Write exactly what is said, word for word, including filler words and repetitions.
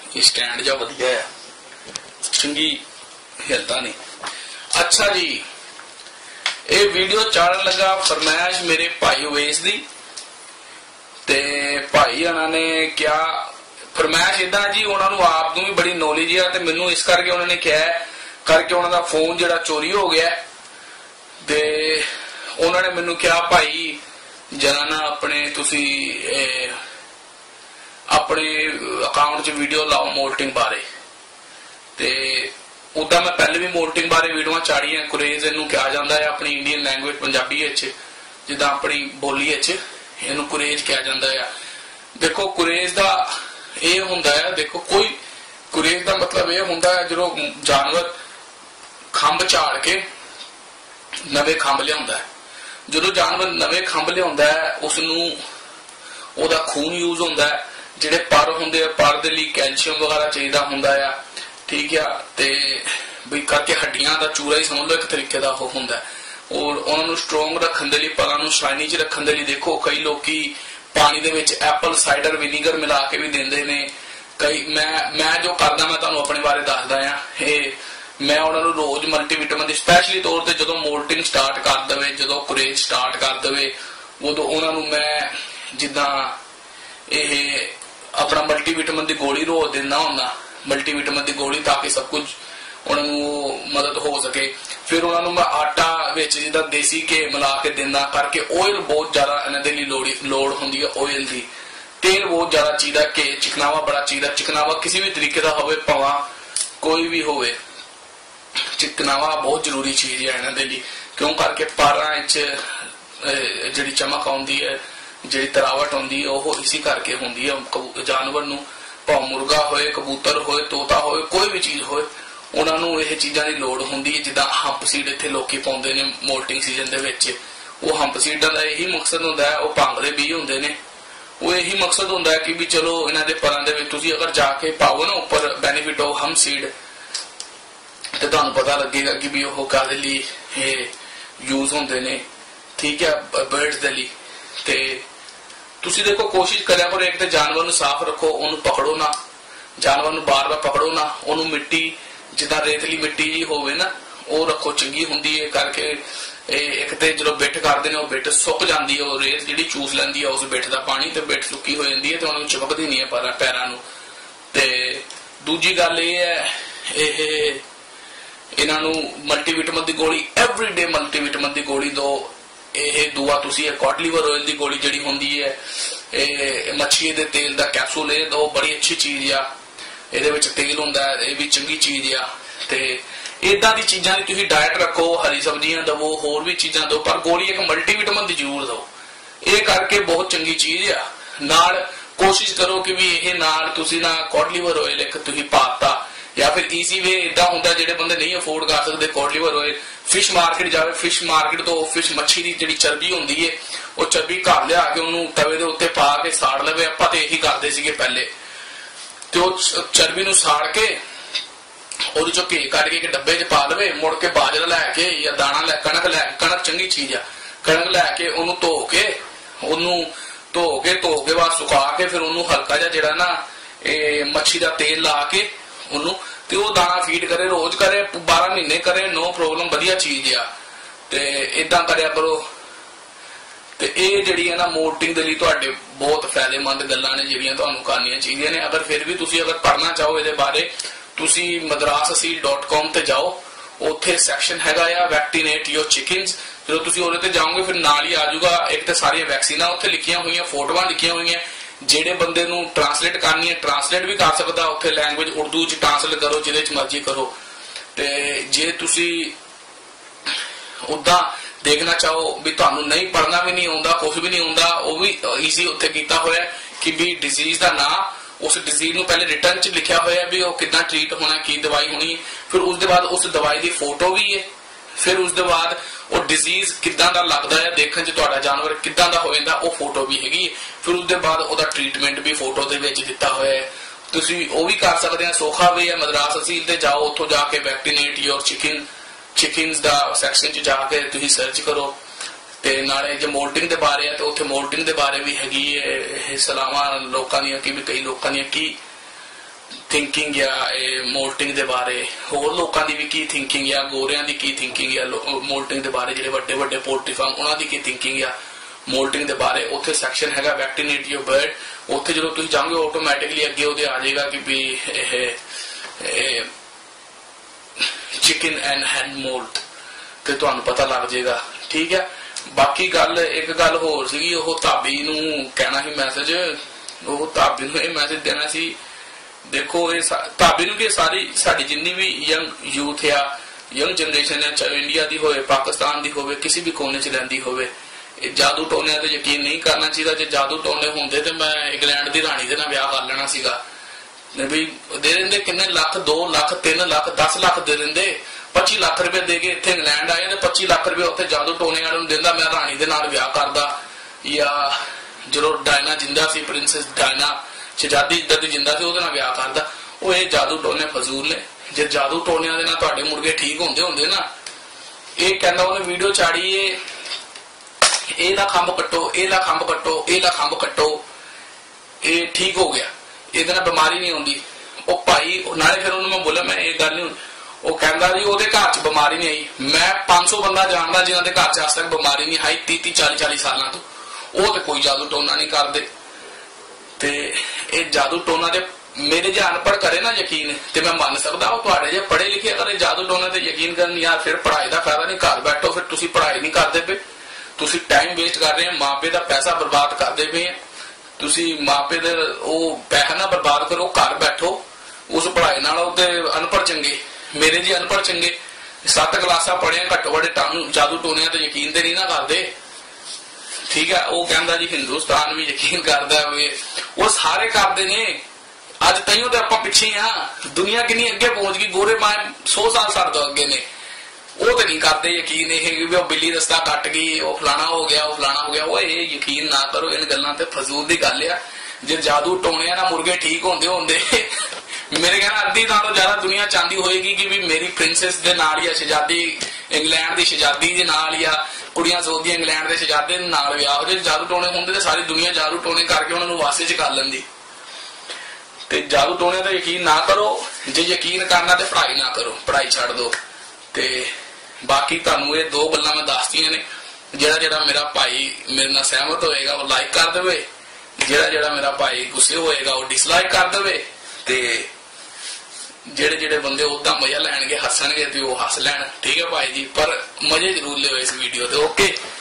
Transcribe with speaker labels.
Speaker 1: ये स्टैंड जा वधिया है, चंगी हिलता नहीं। अच्छा जी, ये वीडियो चाड़न लगा फरमाइश मेरे भाई उवैस दी, ते भाई उन्होंने ने क्या फरमाइश इदा जी, उन्होंने आप नूं भी बड़ी नॉलेज है ते मैनू इस करके उन्होंने क्या करके उन्होंने फोन जिहड़ा चोरी हो गया, ते उन्होंने मैनू क्या भाई जरा ना अपने तुसी अपने अकाउंट च वीडियो लाओ मोल्टिंग बारे। ते उदा मैं पहले भी मोल्टिंग बारे वीडियो चाड़ियां, कुरेज इनू कहा जाता है अपनी इंडियन लैंग्वेज पंजाबी जिदा अपनी बोली इनू कुरेज कहा जाता है। देखो कुरेज का यह हुंदा है, देखो कोई कुरेज का मतलब यह हुंदा है जो जानवर खंभ झाड़ के नवे खंभ लिया, जो जानवर नवे खंभ लिया उसनू ओदा खून यूज होंदा है, जिहड़े पर हुंदे पर दे लई कैल्शियम वगैरह चाहिदा हुंदा है, ठीक है। ते भी करके हड्डियां दा चूरा ही समझ लो एक तरीके दा हो हुंदा है। और उन्होंने स्ट्रोंग रखने दे लई परां नूं शाइनी च रखने दे लई देखो कई लोकी पानी दे विच एप्पल साइडर विनीगर मिला के भी देंदे ने। कई मैं मैं जो करदा मैं तुहानूं अपने बारे दसदा आ, ये मैं उन्होंने रोज मल्टीविटामिन स्पैशली तौर पर जो मोल्टिंग स्टार्ट कर दे, जो कुरेज स्टार्ट कर दे, उदों उन्होंने मैं जिदा ये अपना मल्टीविटामिन की गोली रोज देना होना, मल्टीविटामिन की गोली, ताकि सब कुछ उन्होंने मदद हो सके। फिर उन्होंने मैं आटा विच जिदा देसी घे मिला के देना करके, ऑयल बहुत ज्यादा इन्होंने लोड़ होंदी है, ऑयल की तेल बहुत ज्यादा चाहिए, घे चिकनावा बड़ा चाहिए, चिकनावा किसी भी तरीके का होवे, भावां कोई भी होवे, चिकनावा बहुत जरूरी चीज है इन्होंने लिए, क्यों करके पारां जी चमक आती है, जी तरावट होंगी वह इसी करके होंगी है। जानवर नूं भाव मुर्गा होए, कबूतर होए, तोता होए, कोई भी चीज होए, उन्होंने यह चीज़ों की लोड़ होंगी है। जिदा हंप सीड इत्थे लोकी पाउंदे ने मोल्टिंग सीजन दे विच, वो हंप सीडां दा यही मकसद होंदा है, वो भंग दे बीज होंदे ने, वो यही मकसद होंदा है कि भी चलो इन्हां दे परां दे विच तुसीं अगर जाके पाओ ना उपर बेनीफिट ऑफ हंप सीड, तो तुहानूं पता लगेगा कि भी वो काहदे लई यूज होंदे ने, ठीक है, बर्ड्स दे लई। ते तुसीं देखो कोशिश करिया करो, एक तो जानवर नूं साफ रखो, उन्होंने पकड़ो ना, जानवर नूं बार बार पकड़ो ना, उन्होंने मिट्टी जिदा रेतली मिट्टी जी होवे ना वो रखो, चंगी हुंदी है करके। एक तो जो बिठ करते हैं बिठ सुक जाती है, रेत जी चूस लैंदी है उस बिठ का पानी, तो बिठ सुक्की हो जाती है, तो उन्होंने चिपकदी नहीं है पर पैरों नूं। ते दूजी गल ये है, इन्हों मल्टीविटामिन की गोली एवरीडे मल्टीविटामिन की गोली दो। ये दुआ तुसी कॉड लिवर ऑयल की गोली जी होंगी है, मच्छी के तेल का कैप्सूल ये दो, बड़ी अच्छी चीज आ, ये तेल होंदा है, ये भी चंगी चीज आ। ते इदा दी चीजा की तुसी डाइट रखो, हरी सब्जियां दवो, होर भी चीजा दो, पर गोली एक मल्टीविटामिन की जरूर दो, ये करके बहुत चंगी चीज आ। नाल कोशिश करो कि भी ये नाल तुसी ना कॉड लिवर ऑयल एक तुसी पाता, या फिर ईजी वे इदा होंदा जिहड़े बंदे नहीं अफोर्ड कर सकते cod liver oil, fish market जाए, फिश मार्केट तो फिश मच्छी की जी चर्बी होंदी है, वो चर्बी घर लिया के उन्होंने तवे के उत्ते पा के साड़ लवे। आपां ते यही करदे सीगे पहले, तो चर्बी नूं साड़ के ਉਹਦੇ ਚੋਂ घी कट के एक डब्बे च पा लवे, मुड़ के बाजरा लैके या दाना लै कणक लै, कणक चंगी चीज आ, कणक लैके उन्होंने धो के उन्होंने धो के धो के बाद सुका के फिर उन्होंने हल्का जा जिहड़ा ना मच्छी का तेल ला के उन्होंने ते वो दाना फीड करे, रोज करे, बारह महीने करे, नो प्रॉब्लम, वधिया चीज आ। ते इदां करिया करो। ते ये जिहड़ी है ना मोल्टिंग दे लई तुहाडे बहुत फायदेमंद गल्लां ने जिहड़ियां तुहानूं करनियां चाहीदियां ने। अगर फिर भी तुसीं अगर पढ़ना चाहो इहदे बारे, तुसी मद्रास असील डॉट कॉम ते जाओ, उत्थे सैक्शन हैगा आ वैक्सीनेट योर चिकन्स। जो तुसी ओहदे ते जाओगे फिर नाल ही आ जाऊगा, एक तो सारियां वैक्सीनां उत्थे लिखियां हुई, फोटोआं लिखियां हुई, जेडे बंदे नूं ट्रांसलेट करनी है ट्रांसलेट भी कर सकदा, उत्थे लैंग्वेज उर्दू च ट्रांसलेट करो, जिहदे च मर्जी करो। ते जे तुसी उदां देखना चाहो भी तुहानूं नहीं पढ़ना भी नहीं आउंदा, कुछ भी नहीं आउंदा, वो भी ईजी उत्थे कीता होया कि भी डिजीज का नाम, उस डिजीज नूं पहले रिटर्न च लिखिया होया भी वो किदां ट्रीट होना, की दवाई होनी, फिर उसके बाद उस दवाई की फोटो भी है, फिर उसके बाद वो डिजीज किदां दा लगदा है देखण च, तुहाडा जानवर किदां दा हो जांदा वो फोटो भी हैगी, फिर उसके बाद ओहदा ट्रीटमेंट भी फोटो दे विच दित्ता होया है। तुसीं वो भी कर सकदे आ, सौखा वे है, मद्रास असील ते जाओ, उत्थों जाके वैक्सीनेट योर चिकन चिकन्स दा सैक्शन च जाके तुसीं सर्च करो। ते नाले जे मोल्टिंग दे बारे है तो उत्थे मोल्टिंग दे बारे भी हैगी है, सलाहां लोकां दीयां कि भी कई लोकां दीयां की ਥਿੰਕਿੰਗ ਆ ਇਹ ਮੋਲਟਿੰਗ ਦੇ ਬਾਰੇ, ਹੋਰ ਲੋਕਾਂ ਦੀ ਵੀ ਕੀ ਥਿੰਕਿੰਗ ਆ, ਗੋਰਿਆਂ ਦੀ ਕੀ ਥਿੰਕਿੰਗ ਆ ਮੋਲਟਿੰਗ ਦੇ ਬਾਰੇ, ਜਿਹੜੇ ਵੱਡੇ ਵੱਡੇ ਪੋਲਟਰੀ ਫਾਰਮ ਉਹਨਾਂ ਦੀ ਕੀ ਥਿੰਕਿੰਗ ਆ ਮੋਲਟਿੰਗ ਦੇ ਬਾਰੇ। ਉੱਥੇ ਸੈਕਸ਼ਨ ਹੈਗਾ ਵੈਕਸੀਨੇਟ ਯੂਰ ਬਰਡ। ਉੱਥੇ ਜਦੋਂ ਤੁਸੀਂ ਜਾਓਗੇ ਆਟੋਮੈਟਿਕਲੀ ਅੱਗੇ ਉਹਦੇ ਆ ਜਾਏਗਾ ਕਿ ਵੀ ਇਹ ਚਿਕਨ ਐਂਡ ਹੈਂਡ ਮੋਲਟ, ਤੇ ਤੁਹਾਨੂੰ ਪਤਾ ਲੱਗ ਜਾਏਗਾ। ਠੀਕ ਹੈ। ਬਾਕੀ ਗੱਲ ਇੱਕ ਗੱਲ ਹੋਰ ਸੀਗੀ, ਉਹ ਧਾਬੀ ਨੂੰ ਕਹਿਣਾ ਸੀ ਮੈਸੇਜ, ਉਹ ਧਾਬੀ ਨੂੰ ਇਹ ਮੈਸੇਜ ਦੇਣਾ ਸੀ, ਦੇਖੋ ਇਹ ਧਾਬੀ ਨੂੰ ਕਿ ਸਾਰੀ ਸਾਡੀ ਜਿੰਨੀ ਵੀ ਯੰਗ ਯੂਥ ਆ, ਯੰਗ ਜਨਰੇਸ਼ਨ ਹੈ, ਚਾਹੇ ਇੰਡੀਆ ਦੀ ਹੋਵੇ, ਪਾਕਿਸਤਾਨ ਦੀ ਹੋਵੇ, ਕਿਸੇ ਵੀ ਕੋਨੇ 'ਚ ਰਹਿੰਦੀ ਹੋਵੇ, ਇਹ ਜਾਦੂ ਟੋਨਿਆਂ ਤੇ ਯਕੀਨ ਨਹੀਂ ਕਰਨਾ ਚਾਹੀਦਾ। ਜੇ ਜਾਦੂ ਟੋਨੇ ਹੁੰਦੇ ਤੇ ਮੈਂ ਇੰਗਲੈਂਡ ਦੀ ਰਾਣੀ ਦੇ ਨਾਲ ਵਿਆਹ ਕਰ ਲੈਣਾ ਸੀਗਾ। ਵੀ ਦੇ ਦਿੰਦੇ ਕਿੰਨੇ ਲੱਖ, ਦੋ ਲੱਖ, ਤਿੰਨ ਲੱਖ, ਦਸ ਲੱਖ ਦੇ ਦਿੰਦੇ, ਪੱਚੀ ਲੱਖ ਰੁਪਏ ਦੇ ਕੇ ਇੱਥੇ ਇੰਗਲੈਂਡ ਆਏ ਤੇ ਪੱਚੀ ਲੱਖ ਰੁਪਏ ਉੱਥੇ ਜਾਦੂ ਟੋਨੇ ਵਾਲੇ ਨੂੰ ਦਿੰਦਾ, ਮੈਂ ਰਾਣੀ ਦੇ ਨਾਲ ਵਿਆਹ ਕਰਦਾ। ਜਾਂ ਜਦੋਂ ਡਾਇਨਾ ਜਿੰਦਾ ਸੀ, ਪ੍ਰਿੰਸੈਸ ਡਾਇਨਾ ਸ਼ਹਿਜ਼ਾਦੀ ਜਿੱਦਾਂ ਦੀ ਜਿੰਦਾ ਸੀ, ਉਹਦੇ ਨਾਲ ਵਿਆਹ ਕਰਦਾ। ਉਹ ਇਹ ਜਾਦੂ ਟੋਨੇ ਫਜ਼ੂਲ ਨੇ। ਜੇ ਜਾਦੂ ਟੋਨਿਆਂ ਦੇ ਨਾਲ ਤੁਹਾਡੇ ਮੁਰਗੇ ਠੀਕ ਹੁੰਦੇ ਹੁੰਦੇ ਨਾ, ਇਹ ਕਹਿੰਦਾ ਉਹਨੇ ਵੀਡੀਓ ਚਾੜੀ, ਇਹ ਇਹਦਾ ਖੰਭ ਕੱਟੋ, ਇਹਦਾ ਖੰਭ ਕੱਟੋ, ਇਹਦਾ ਖੰਭ ਕੱਟੋ, ਇਹ ਠੀਕ ਹੋ ਗਿਆ, ਇਹਦੇ ਨਾਲ ਬਿਮਾਰੀ ਨਹੀਂ ਆਉਂਦੀ। ਉਹ ਭਾਈ ਨਾਲੇ ਫਿਰ ਉਹਨੂੰ ਮੈਂ ਬੋਲਿਆ ਮੈਂ ਇਹ ਗੱਲ ਨਹੀਂ, ਉਹ ਕਹਿੰਦਾ ਜੀ ਉਹਦੇ ਘਰ 'ਚ ਬਿਮਾਰੀ ਨਹੀਂ ਆਈ। ਮੈਂ ਪੰਜ ਸੌ ਬੰਦਾ ਜਾਣਦਾ ਜਿਨ੍ਹਾਂ ਦੇ ਘਰ 'ਚ ਅੱਜ ਤੱਕ ਬਿਮਾਰੀ ਨਹੀਂ ਆਈ ਤੀਹ ਤੀਹ ਚਾਲੀ ਚਾਲੀ ਸਾਲਾਂ ਤੋਂ, ਉਹ ਤੇ ਕੋਈ ਜਾਦੂ ਟੋਨਾ ਨਹੀਂ ਕਰਦੇ। ਤੇ ਇਹ ਜਾਦੂ ਟੋਨਾ ਦੇ ਮੇਰੇ ਜੇ ਅਨਪੜ੍ਹ ਕਰੇ ਨਾ ਯਕੀਨ ਤੇ ਮੈਂ ਮੰਨ ਸਕਦਾ, ਉਹ ਤੁਹਾਡੇ ਜੇ ਪੜ੍ਹੇ ਲਿਖੇ ਅਗਰ ਇਹ ਜਾਦੂ ਟੋਨਾ ਤੇ ਯਕੀਨ ਕਰਨ, ਯਾਰ ਫਿਰ ਪੜ੍ਹਾਈ ਦਾ ਫਾਇਦਾ ਨਹੀਂ। ਘਰ ਬੈਠੋ, ਫਿਰ ਤੁਸੀਂ ਪੜ੍ਹਾਈ ਨਹੀਂ ਕਰਦੇ ਪਏ, ਤੁਸੀਂ ਟਾਈਮ ਵੇਸਟ ਕਰ ਰਹੇ ਹੋ, ਮਾਪੇ ਦਾ ਪੈਸਾ ਬਰਬਾਦ ਕਰਦੇ ਪਏ ਆ। ਤੁਸੀਂ ਮਾਪੇ ਦੇ ਉਹ ਪੈਸਾ ਨਾ ਬਰਬਾਦ ਕਰੋ, ਘਰ ਬੈਠੋ। ਉਸ ਪੜ੍ਹਾਈ ਨਾਲੋਂ ਤੇ ਅਨਪੜ੍ਹ ਚੰਗੇ, ਮੇਰੇ ਜੀ ਅਨਪੜ੍ਹ ਚੰਗੇ। ਸੱਤ ਕਲਾਸਾਂ ਪੜ੍ਹੇ ਘੱਟੋ ਘੱਟ ਟਾਨੂੰ ਜਾਦੂ ਟੋਨਿਆਂ ਤੇ ਯਕੀਨ ਤੇ ਨਹੀਂ ਨਾ ਕਰਦੇ। ਠੀਕ ਹੈ। ਉਹ ਕਹਿੰਦਾ ਜੀ ਹਿੰਦੁਸਤਾਨ ਵੀ ਯਕੀਨ ਕਰਦਾ ਹੋਵੇ, ਉਹ ਸਾਰੇ ਕਰਦੇ ਨੇ। ਅੱਜ ਤਾਈਓ ਤੇ ਆਪਾਂ ਪਿੱਛੇ ਆ, ਦੁਨੀਆ ਕਿੰਨੀ ਅੱਗੇ ਪਹੁੰਚ ਗਈ, ਗੋਰੇ ਮਾਂ ਸੌ ਸਾਲ ਸਾਡੇ ਤੋਂ ਅੱਗੇ ਨੇ, ਉਹ ਤੇ ਨਹੀਂ ਕਰਦੇ ਯਕੀਨ। ਇਹ ਵੀ ਉਹ ਬਿੱਲੀ ਰਸਤਾ ਕੱਟ ਗਈ, ਉਹ ਫਲਾਣਾ ਹੋ ਗਿਆ, ਉਹ ਫਲਾਣਾ ਹੋ ਗਿਆ, ਉਹ ਇਹ ਯਕੀਨ ਨਾ ਕਰੋ, ਇਹਨਾਂ ਗੱਲਾਂ ਤੇ ਫਜ਼ੂਲ ਦੀ ਗੱਲ ਆ। ਜੇ ਜਾਦੂ ਟੋਣਿਆਂ ਨਾਲ ਮੁਰਗੇ ਠੀਕ ਹੁੰਦੇ ਹੁੰਦੇ ਮੇਰੇ ਕਹਿੰਦਾ ਅੱਧੀ ਨਾਲੋਂ ਜ਼ਿਆਦਾ ਦੁਨੀਆ ਚਾਹੁੰਦੀ ਹੋਏਗੀ ਕਿ ਵੀ ਮੇਰੀ ਪ੍ਰਿੰਸੈਸ ਦੇ ਨਾਲ ਜਾਂ ਸ਼ਹਿਜ਼ਾਦੀ ਇੰਗਲੈਂਡ ਦੀ ਸ਼ਹਿਜ਼ਾਦੀ ਦੇ ਨਾਲ ਜਾਂ ਕੁੜੀਆਂ ਸੋਚਦੀਆਂ ਇੰਗਲੈਂਡ ਦੇ ਸ਼ਹਿਜ਼ਾਦੇ ਦੇ ਨਾਲ ਵਿਆਹ ਹੋ। ਜੇ ਜਾਦੂ ਟੋਣੇ ਹੁੰਦੇ ਤੇ ਸਾਰੀ ਦੁਨੀਆ ਜਾਦੂ ਟੋਣੇ ਕਰਕੇ ਉਹਨਾਂ ਨੂੰ ਵਾਸੇ 'ਚ ਕਰ ਲੈਂਦੀ। ਤੇ ਜਾਦੂ ਟੋਣੇ ਤੇ ਯਕੀਨ ਨਾ ਕਰੋ। ਜੇ ਯਕੀਨ ਕਰਨਾ ਤੇ ਪੜ੍ਹਾਈ ਨਾ ਕਰੋ, ਪੜ੍ਹਾਈ ਛੱਡ ਦਿਓ। ਤੇ ਬਾਕੀ ਤੁਹਾਨੂੰ ਇਹ ਦੋ ਗੱਲਾਂ ਮੈਂ ਦੱਸਤੀਆਂ ਨੇ। ਜਿਹੜਾ ਜਿਹੜਾ ਮੇਰਾ ਭਾਈ ਮੇਰੇ ਨਾਲ ਸਹਿਮਤ ਹੋਏਗਾ ਉਹ ਲਾਈਕ ਕਰ ਦੇਵੇ, ਜਿਹੜਾ ਜਿਹੜਾ ਮੇਰਾ ਭਾਈ ਗੁੱਸੇ ਹੋਏਗਾ ਉਹ ਡਿਸਲਾਈਕ ਕਰ ਦੇਵੇ। ਤੇ ਜਿਹੜੇ ਜਿਹੜੇ ਬੰਦੇ ਉਦਾਂ ਮਜ਼ਾ ਲੈਣਗੇ, ਹੱਸਣਗੇ, ਤੇ ਉਹ ਹੱਸ ਲੈਣ। ਠੀਕ ਹੈ ਭਾਈ ਜੀ, ਪਰ ਮਜ਼ੇ ਜ਼ਰੂਰ ਲਿਓ ਇਸ ਵੀਡੀਓ ਤੇ। ਓਕੇ।